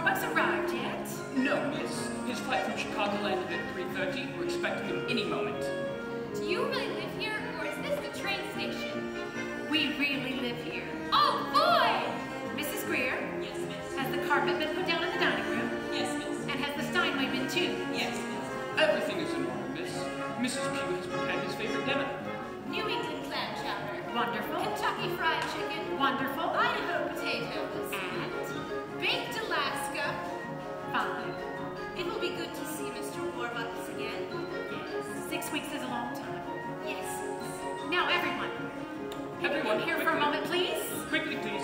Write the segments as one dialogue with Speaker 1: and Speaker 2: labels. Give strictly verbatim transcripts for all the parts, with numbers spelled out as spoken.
Speaker 1: Starbucks arrived yet?
Speaker 2: No, miss. His flight from Chicago landed at three thirty. We're expecting him any moment.
Speaker 3: Do you really live here, or is this the train station?
Speaker 1: We really live here.
Speaker 3: Oh, boy!
Speaker 1: Missus Greer?
Speaker 4: Yes, miss.
Speaker 1: Has the carpet been put down in the dining room?
Speaker 4: Yes, miss.
Speaker 1: And has the Steinway been too?
Speaker 4: Yes, miss.
Speaker 2: Everything is in order, miss. Missus Pugh has prepared his favorite dinner.
Speaker 3: New England clam chowder.
Speaker 1: Wonderful.
Speaker 3: Kentucky fried chicken.
Speaker 1: Wonderful.
Speaker 3: Idaho potatoes.
Speaker 1: And
Speaker 3: Baked Alaska.
Speaker 1: fine.
Speaker 3: It will be good to see Mister Warbucks again.
Speaker 1: Yes. Six weeks is a long time.
Speaker 3: Yes.
Speaker 1: Now, everyone.
Speaker 2: Everyone,
Speaker 1: Here
Speaker 2: quickly.
Speaker 1: for a moment, please.
Speaker 2: Quickly, please.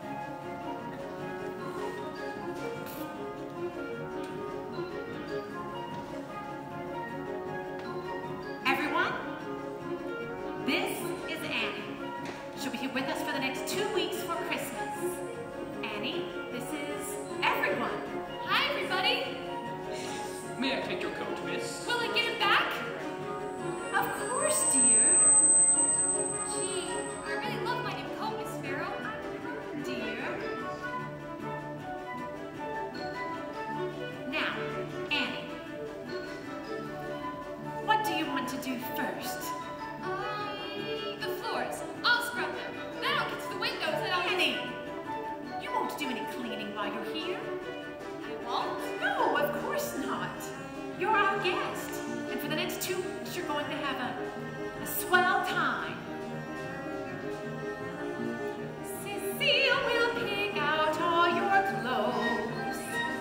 Speaker 1: Everyone, this is Annie. She'll be here with us for the next two weeks for Christmas. Annie, this is everyone.
Speaker 3: Hi, everybody.
Speaker 2: May I take your coat, miss?
Speaker 3: Will I get it back?
Speaker 1: Of course, dear.
Speaker 3: Gee, I really love my new coat, Miss Farrell.
Speaker 1: Dear. Now, Annie, what do you want to do first?
Speaker 3: Um, the floors. I'll scrub them. Then I'll get to the windows and I'll...
Speaker 1: Annie, you won't do any cleaning while you're here.
Speaker 3: I won't.
Speaker 1: No, of course not. You're our guest. And for the next two weeks, you're going to have a, a swell time. Cecile will pick out all your clothes.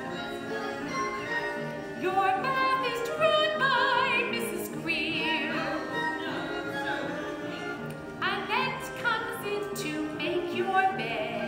Speaker 1: Your bath is run by Missus Greer. Annette comes in to make your bed.